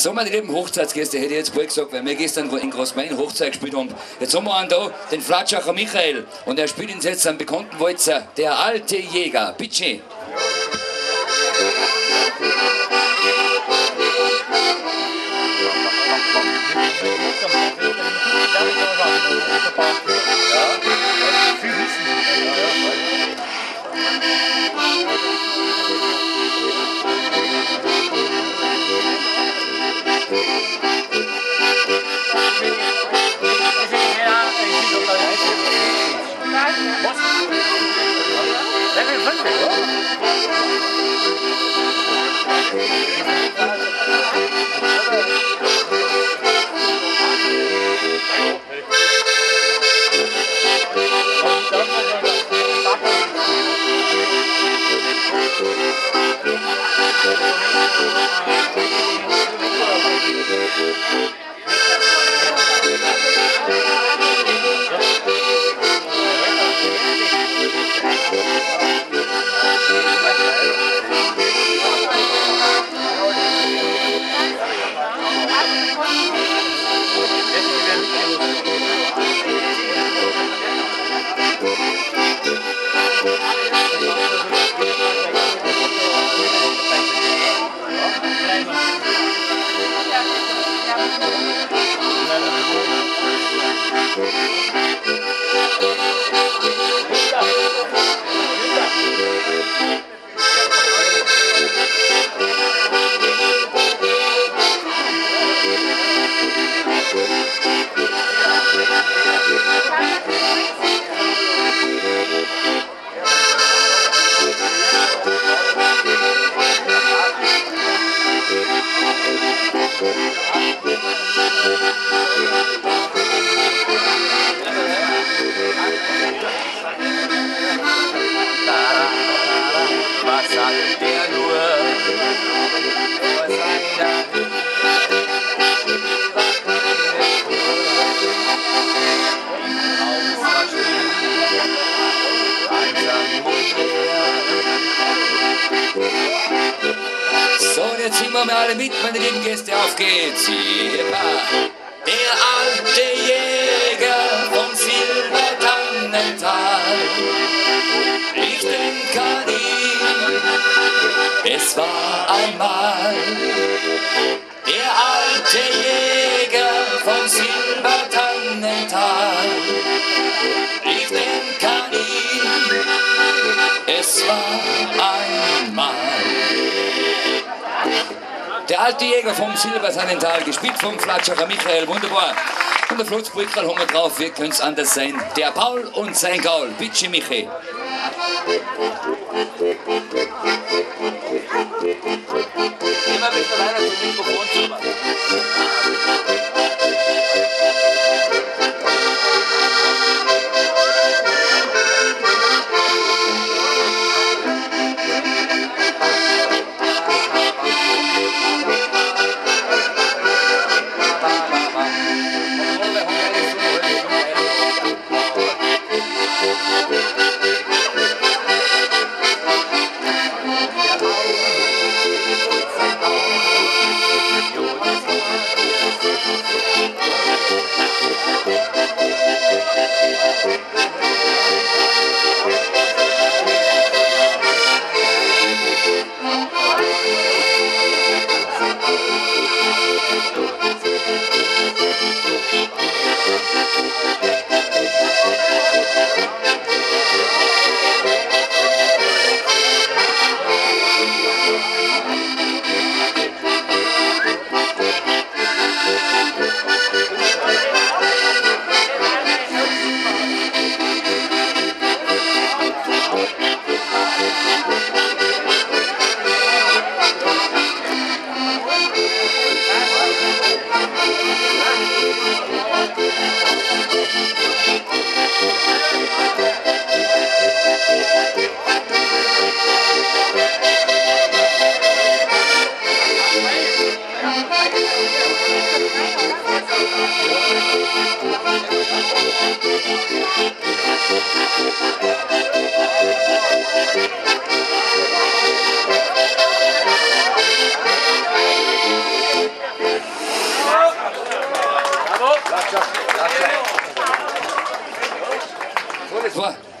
So, meine lieben Hochzeitsgäste, hätte ich jetzt bald gesagt, weil wir gestern in Großmain Hochzeit gespielt haben. Jetzt haben wir einen da, den Flatschacher Michael. Und er spielt uns jetzt einen bekannten Walzer, der alte Jäger. Bitte. So, und jetzt singen wir mal alle mit, meine lieben Gäste, auf geht's. Der alte Jäger vom Silbertannental, ich denk an ihn, es war einmal. Der alte Jäger vom Silbertannental, ich denk an ihn, es war einmal. Der alte Jäger vom Silbertannental, gespielt vom Flatschacher Michael, wunderbar. Und der Flutzbrückerl haben wir drauf, wie könnte es anders sein? Der Paul und sein Gaul, bitte Michi. Immer ein bisschen weiter zum Mikrofon zu.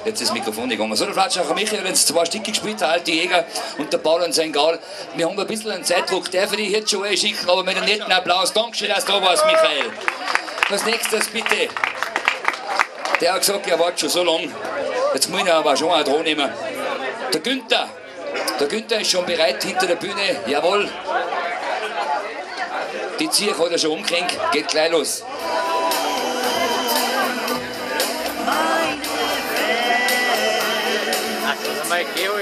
Jetzt ist das Mikrofon gegangen. So, der Flatschacher Michael hat jetzt 2 Stücke gespielt, der alte Jäger und der Paul und sein Gal. Wir haben ein bisschen einen Zeitdruck, darf ich dich jetzt schon einschicken, aber mit einem netten Applaus. Dankeschön, dass du da warst, Michael. Als nächstes bitte. Der hat gesagt, er wartet schon so lange. Jetzt muss ich ihn aber schon auch dran nehmen. Der Günther. Der Günther ist schon bereit hinter der Bühne. Jawohl. Die Zier hat er schon umgehängt. Geht gleich los. Ach, das ist mal Geo.